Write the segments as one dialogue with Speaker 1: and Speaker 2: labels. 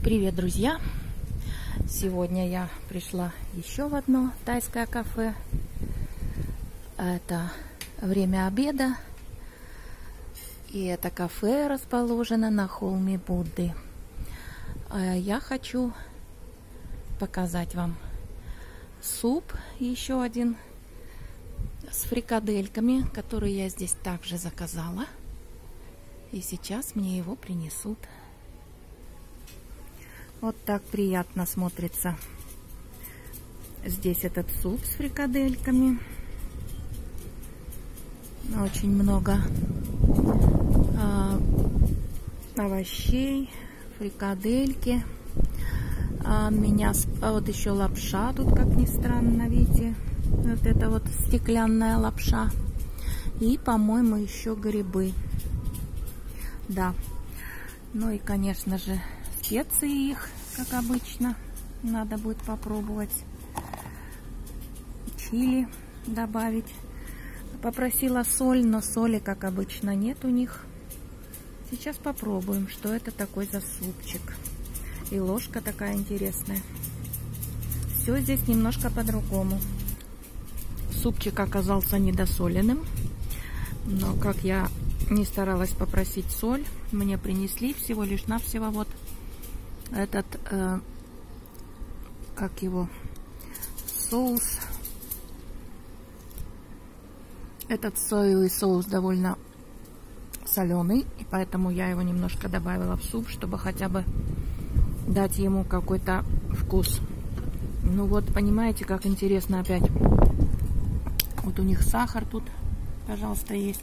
Speaker 1: Привет, друзья! Сегодня я пришла еще в одно тайское кафе. Это время обеда. И это кафе расположено на холме Будды. Я хочу показать вам суп еще один с фрикадельками, который я здесь также заказала. И сейчас мне его принесут. Вот так приятно смотрится здесь этот суп с фрикадельками. Очень много овощей, фрикадельки. Вот еще лапша тут, как ни странно, видите, вот это вот стеклянная лапша. И, по-моему, еще грибы. Да. Ну и, конечно же, специи их, как обычно, надо будет попробовать. Чили добавить. Попросила соль, но соли, как обычно, нет у них. Сейчас попробуем, что это такой за супчик. И ложка такая интересная. Все здесь немножко по-другому. Супчик оказался недосоленным. Но как я не старалась попросить соль, мне принесли всего лишь навсего вот этот, как его, соус. Этот соевый соус довольно соленый, и поэтому я его немножко добавила в суп, чтобы хотя бы дать ему какой-то вкус. Ну вот, понимаете, как интересно опять. Вот у них сахар тут, пожалуйста, есть.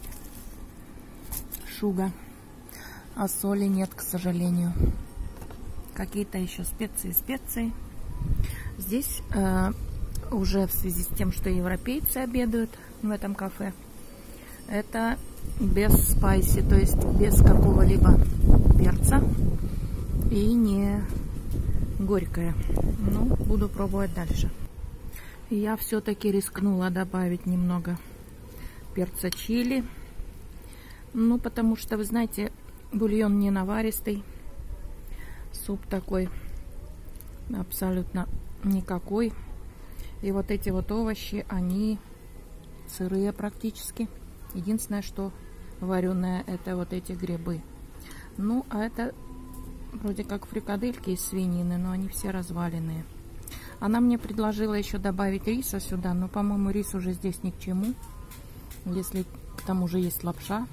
Speaker 1: Шуга. А соли нет, к сожалению. Какие-то еще специи. Здесь уже в связи с тем, что европейцы обедают в этом кафе, это без спайси, то есть без какого-либо перца и не горькое. Ну, буду пробовать дальше. Я все-таки рискнула добавить немного перца чили. Ну, потому что, вы знаете, бульон не наваристый. Суп такой абсолютно никакой. И вот эти вот овощи, они сырые практически. Единственное, что вареное, это вот эти грибы. Ну, а это вроде как фрикадельки из свинины, но они все разваленные. Она мне предложила еще добавить риса сюда, но, по-моему, рис уже здесь ни к чему. Если к тому же есть лапша,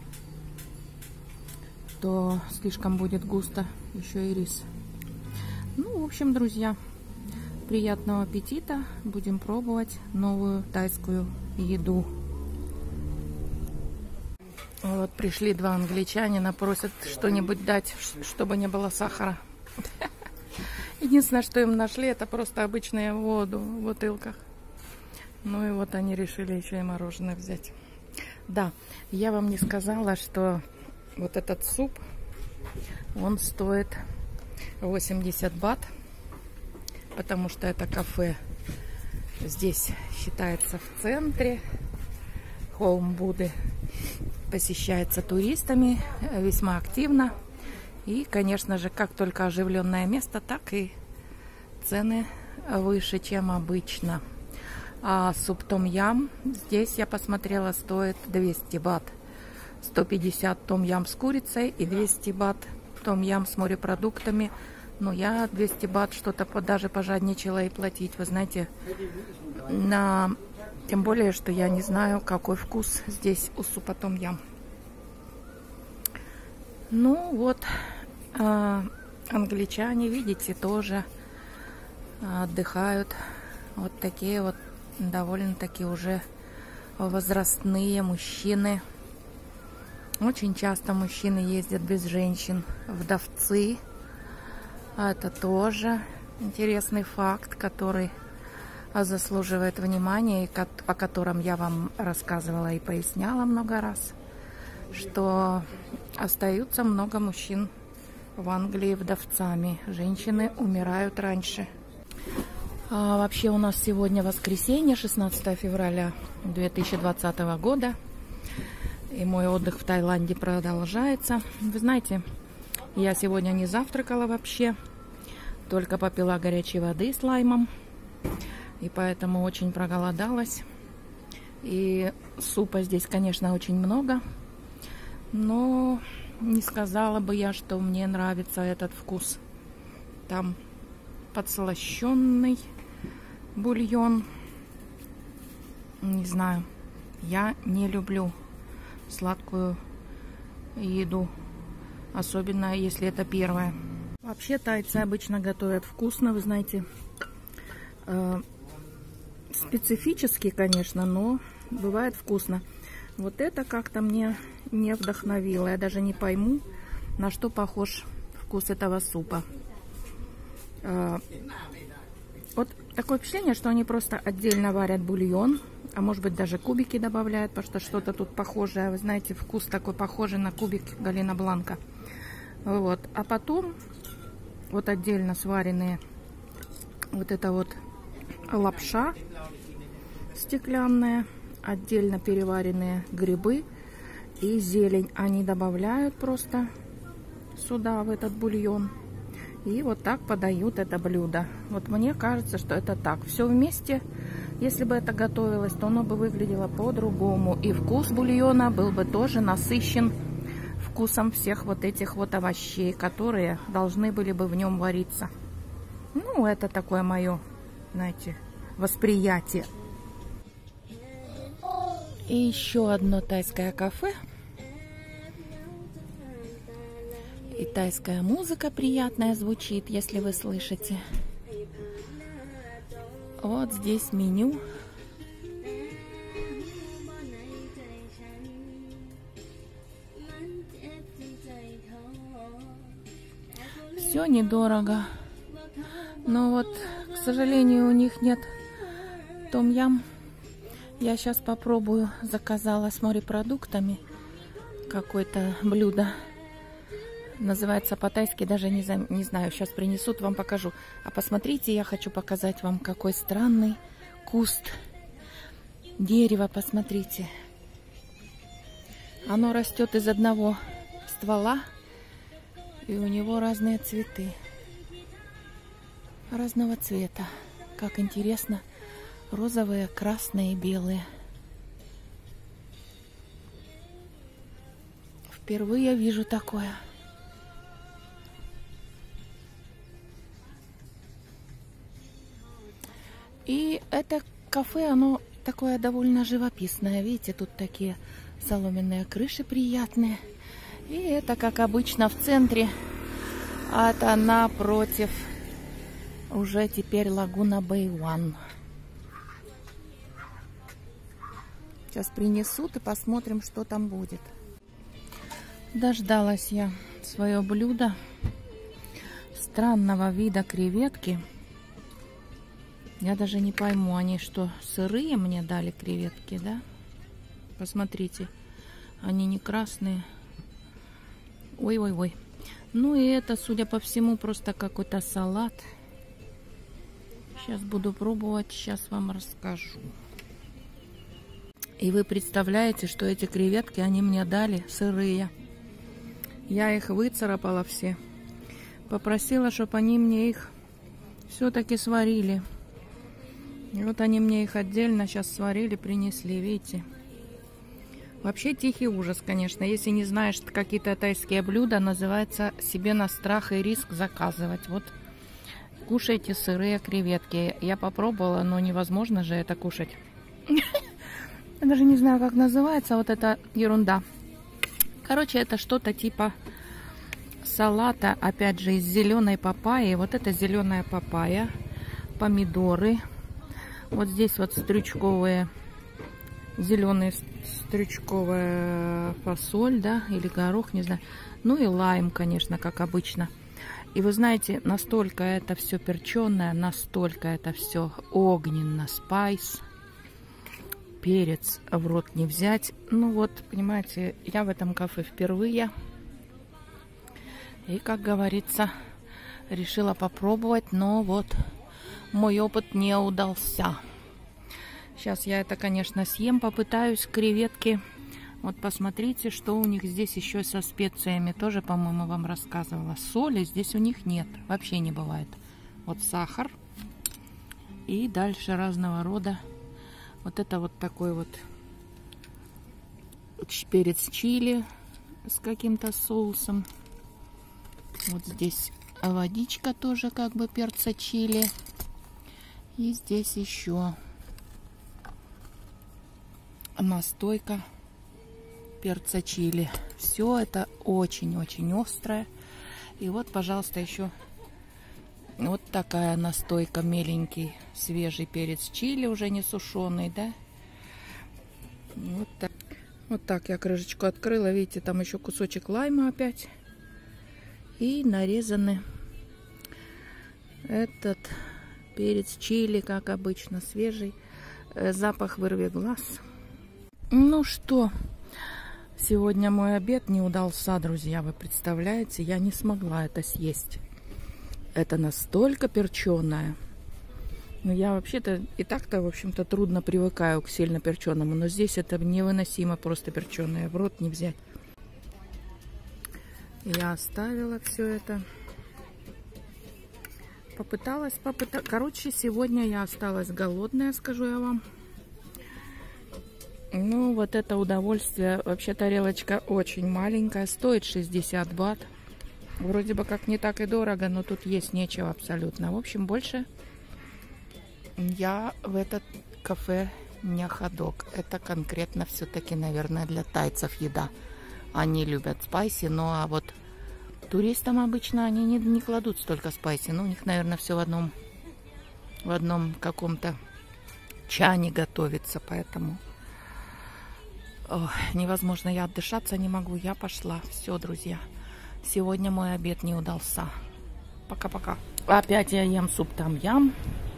Speaker 1: то слишком будет густо еще и рис. Ну, в общем, друзья, приятного аппетита. Будем пробовать новую тайскую еду. Вот пришли два англичанина, просят что-нибудь дать, чтобы не было сахара. Единственное, что им нашли, это просто обычную воду в бутылках. Ну и вот они решили еще и мороженое взять. Да, я вам не сказала, что вот этот суп, он стоит 80 бат, потому что это кафе здесь считается в центре. Холм Будды посещается туристами весьма активно. И, конечно же, как только оживленное место, так и цены выше, чем обычно. А суп том-ям здесь, я посмотрела, стоит 200 бат. 150 том-ям с курицей и 200 бат том-ям с морепродуктами. Ну, я 200 бат что-то даже пожадничала и платить, вы знаете. Тем более, что я не знаю, какой вкус здесь у супа том-ям. Ну, вот, англичане, видите, тоже отдыхают. Вот такие вот довольно-таки уже возрастные мужчины. Очень часто мужчины ездят без женщин, вдовцы. Это тоже интересный факт, который заслуживает внимания, и о котором я вам рассказывала и поясняла много раз, что остаются много мужчин в Англии вдовцами. Женщины умирают раньше. Вообще у нас сегодня воскресенье, 16 февраля 2020 года. И мой отдых в Таиланде продолжается. Вы знаете, я сегодня не завтракала вообще. Только попила горячей воды с лаймом. И поэтому очень проголодалась. И супа здесь, конечно, очень много. Но не сказала бы я, что мне нравится этот вкус. Там подслащенный бульон. Не знаю. Я не люблю сладкую еду. Особенно, если это первая. Вообще, тайцы обычно готовят вкусно, вы знаете. Специфически, конечно, но бывает вкусно. Вот это как-то мне не вдохновило. Я даже не пойму, на что похож вкус этого супа. Вот такое впечатление, что они просто отдельно варят бульон. А может быть, даже кубики добавляют, потому что что-то тут похожее. Вы знаете, вкус такой похожий на кубик Галина Бланка. Вот. А потом вот отдельно сваренные вот это вот лапша стеклянная, отдельно переваренные грибы и зелень. Они добавляют просто сюда, в этот бульон. И вот так подают это блюдо. Вот мне кажется, что это так. Все вместе, если бы это готовилось, то оно бы выглядело по-другому. И вкус бульона был бы тоже насыщен вкусом всех вот этих вот овощей, которые должны были бы в нем вариться. Ну, это такое мое, знаете, восприятие. И еще одно тайское кафе. И тайская музыка приятная звучит, если вы слышите. Вот здесь меню. Все недорого. Но вот, к сожалению, у них нет том-ям. Я сейчас попробую. Заказала с морепродуктами какое-то блюдо. Называется по-тайски, даже не знаю. Сейчас принесут, вам покажу. А посмотрите, я хочу показать вам, какой странный куст дерева. Посмотрите. Оно растет из одного ствола. И у него разные цветы. Разного цвета. Как интересно. Розовые, красные, белые. Впервые вижу такое. И это кафе, оно такое довольно живописное. Видите, тут такие соломенные крыши приятные. И это, как обычно, в центре. А это напротив уже теперь лагуна Бэй-1. Сейчас принесут и посмотрим, что там будет. Дождалась я свое блюдо. Странного вида креветки. Я даже не пойму, они что, сырые мне дали креветки, да? Посмотрите, они не красные. Ой-ой-ой. Ну и это, судя по всему, просто какой-то салат. Сейчас буду пробовать, сейчас вам расскажу. И вы представляете, что эти креветки они мне дали сырые. Я их выцарапала все. Попросила, чтобы они мне их все-таки сварили. И вот они мне их отдельно сейчас сварили, принесли, видите. Вообще тихий ужас, конечно. Если не знаешь какие-то тайские блюда, называется себе на страх и риск заказывать. Вот кушайте сырые креветки. Я попробовала, но невозможно же это кушать. Я даже не знаю, как называется вот эта ерунда. Короче, это что-то типа салата, опять же, из зеленой папайи. Вот это зеленая папайя, помидоры. Вот здесь вот стручковые, зеленые стручковая фасоль, да, или горох, не знаю. Ну и лайм, конечно, как обычно. И вы знаете, настолько это все перченое, настолько это все огненно, спайс. Перец в рот не взять. Ну вот, понимаете, я в этом кафе впервые. И, как говорится, решила попробовать, но вот мой опыт не удался. Сейчас я это, конечно, съем, попытаюсь креветки. Вот посмотрите, что у них здесь еще со специями. Тоже, по-моему, вам рассказывала. Соли здесь у них нет, вообще не бывает. Вот сахар. И дальше разного рода. Вот это вот такой вот перец чили с каким-то соусом. Вот здесь водичка тоже как бы перца чили. И здесь еще настойка перца чили. Все это очень-очень острое. И вот, пожалуйста, еще вот такая настойка, меленький свежий перец чили, уже не сушеный, да? Вот так. Вот так я крышечку открыла. Видите, там еще кусочек лайма опять. И нарезаны этот перец чили, как обычно, свежий. Запах вырви глаз. Ну что, сегодня мой обед не удался, друзья. Вы представляете, я не смогла это съесть. Это настолько перченое. Ну, я вообще-то и так-то, в общем-то, трудно привыкаю к сильно перченому. Но здесь это невыносимо просто перченое. В рот не взять. Я оставила все это. Попыталась. Короче, сегодня я осталась голодная, скажу я вам. Ну, вот это удовольствие. Вообще тарелочка очень маленькая. Стоит 60 бат. Вроде бы как не так и дорого, но тут есть нечего абсолютно. В общем, больше я в этот кафе не ходок. Это конкретно все-таки, наверное, для тайцев еда. Они любят спайси, ну а вот туристам обычно они не кладут столько спайси. Ну, у них, наверное, все в одном каком-то чане готовится, поэтому невозможно. Я отдышаться не могу. Я пошла. Все, друзья. Сегодня мой обед не удался. Пока-пока. Опять я ем суп том-ям.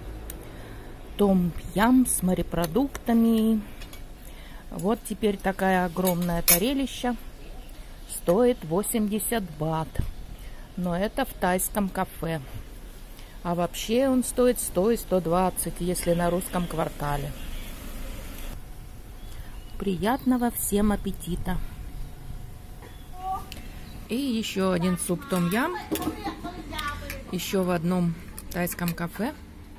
Speaker 1: Том-ям с морепродуктами. Вот теперь такая огромная тарелища. Стоит 80 бат. Но это в тайском кафе. А вообще он стоит 100 и 120, если на русском квартале. Приятного всем аппетита. И еще один суп том-ям. Еще в одном тайском кафе.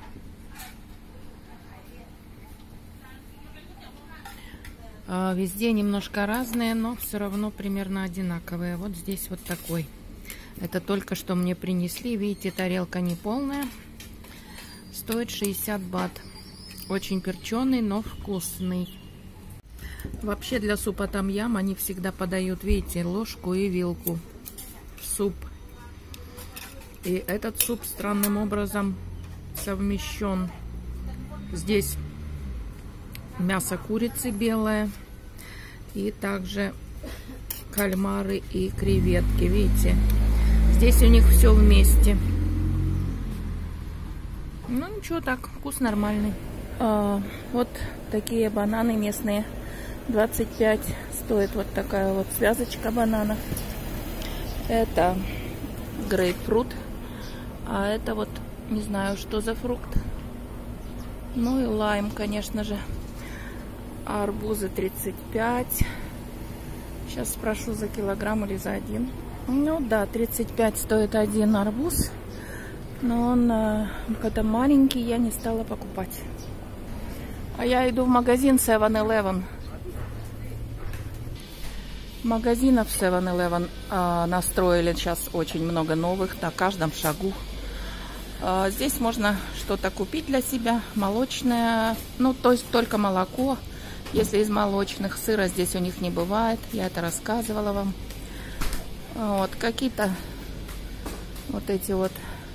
Speaker 1: Везде немножко разные, но все равно примерно одинаковые. Вот здесь вот такой. Это только что мне принесли. Видите, тарелка не полная. Стоит 60 бат. Очень перченый, но вкусный. Вообще для супа том-ям они всегда подают, видите, ложку и вилку в суп. И этот суп странным образом совмещен. Здесь мясо курицы белое. И также кальмары и креветки. Видите, здесь у них все вместе. Ну ничего, так, вкус нормальный. Вот такие бананы местные. 25 стоит вот такая вот связочка бананов. Это грейпфрут. А это вот, не знаю, что за фрукт. Ну и лайм, конечно же. Арбузы 35. Сейчас спрошу, за килограмм или за один. Ну да, 35 стоит один арбуз. Но он когда маленький, я не стала покупать. А я иду в магазин 7-Eleven. Магазинов 7-Eleven настроили сейчас очень много новых на каждом шагу. Здесь можно что-то купить для себя. Молочное, ну то есть только молоко. Если из молочных, сыра здесь у них не бывает. Я это рассказывала вам. Вот какие-то вот эти вот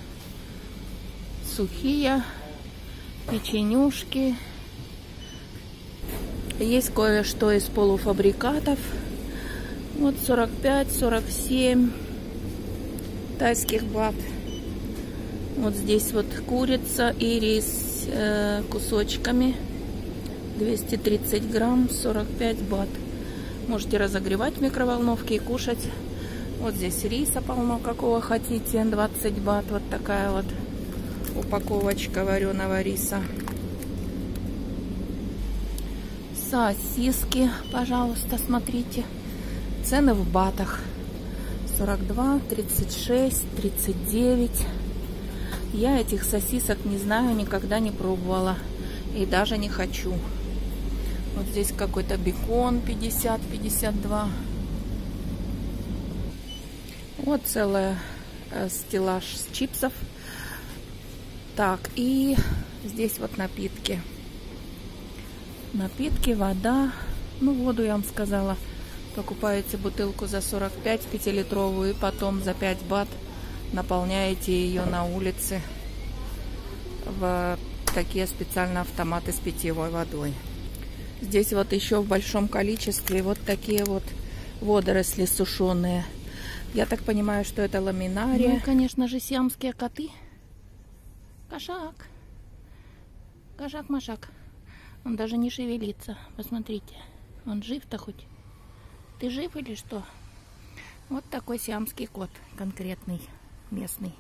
Speaker 1: сухие печенюшки. Есть кое-что из полуфабрикатов. Вот 45-47 тайских бат. Вот здесь вот курица и рис кусочками. 230 грамм, 45 бат. Можете разогревать в микроволновке и кушать. Вот здесь риса полно, какого хотите. 20 бат. Вот такая вот упаковочка вареного риса. Сосиски, пожалуйста, смотрите. Цены в батах. 42, 36, 39. Я этих сосисок не знаю, никогда не пробовала. И даже не хочу. Вот здесь какой-то бекон 50-52. Вот целая стеллаж с чипсов. Так, и здесь вот напитки. Напитки, вода. Ну, воду я вам сказала. Покупаете бутылку за 45, 5-литровую, и потом за 5 бат наполняете ее на улице в такие специальные автоматы с питьевой водой. Здесь вот еще в большом количестве вот такие вот водоросли сушеные. Я так понимаю, что это ламинария. Ну и, конечно же, сиамские коты. Кошак. Кошак-машак. Он даже не шевелится. Посмотрите. Он жив-то хоть? Ты жив или что? Вот такой сиамский кот. Конкретный. Местный.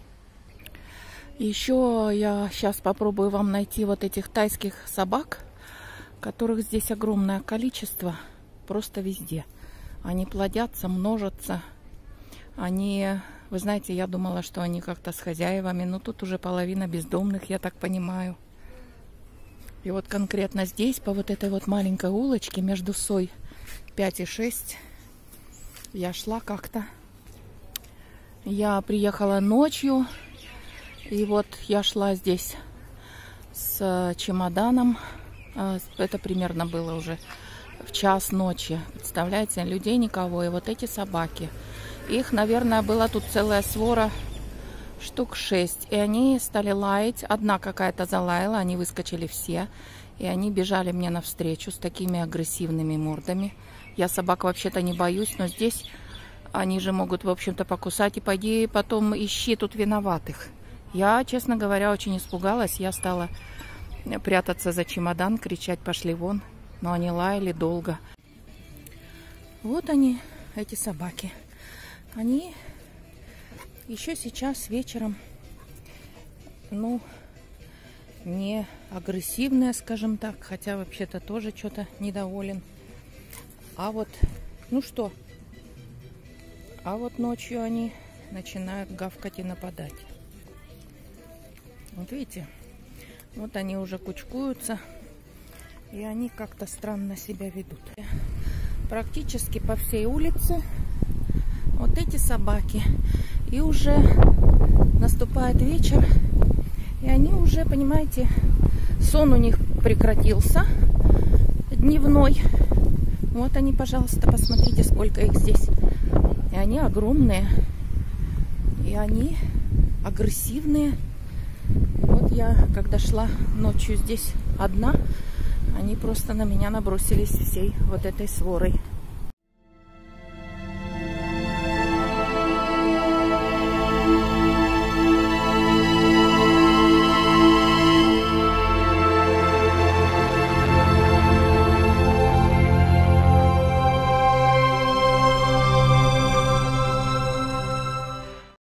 Speaker 1: Еще я сейчас попробую вам найти вот этих тайских собак, которых здесь огромное количество. Просто везде. Они плодятся, множатся. Они, вы знаете, я думала, что они как-то с хозяевами, но тут уже половина бездомных, я так понимаю. И вот конкретно здесь, по вот этой вот маленькой улочке между Сой 5 и 6, я шла как-то. Я приехала ночью, и вот я шла здесь с чемоданом. Это примерно было уже в час ночи. Представляете, людей никого, и вот эти собаки. Их, наверное, была тут целая свора, штук 6. И они стали лаять. Одна какая-то залаяла, они выскочили все. И они бежали мне навстречу с такими агрессивными мордами. Я собак вообще-то не боюсь, но здесь они же могут, в общем-то, покусать. И пойди потом ищи тут виноватых. Я, честно говоря, очень испугалась. Я стала прятаться за чемодан, кричать «пошли вон». Но они лаяли долго. Вот они, эти собаки. Они еще сейчас вечером, ну, не агрессивные, скажем так, хотя вообще-то тоже что-то недоволен. А вот, ну что, а вот ночью они начинают гавкать и нападать. Вот видите, вот они уже кучкуются, и они как-то странно себя ведут. Практически по всей улице вот эти собаки. И уже наступает вечер, и они уже, понимаете, сон у них прекратился дневной. Вот они, пожалуйста, посмотрите, сколько их здесь. И они огромные, и они агрессивные. Вот я, когда шла ночью здесь одна, они просто на меня набросились всей вот этой сворой.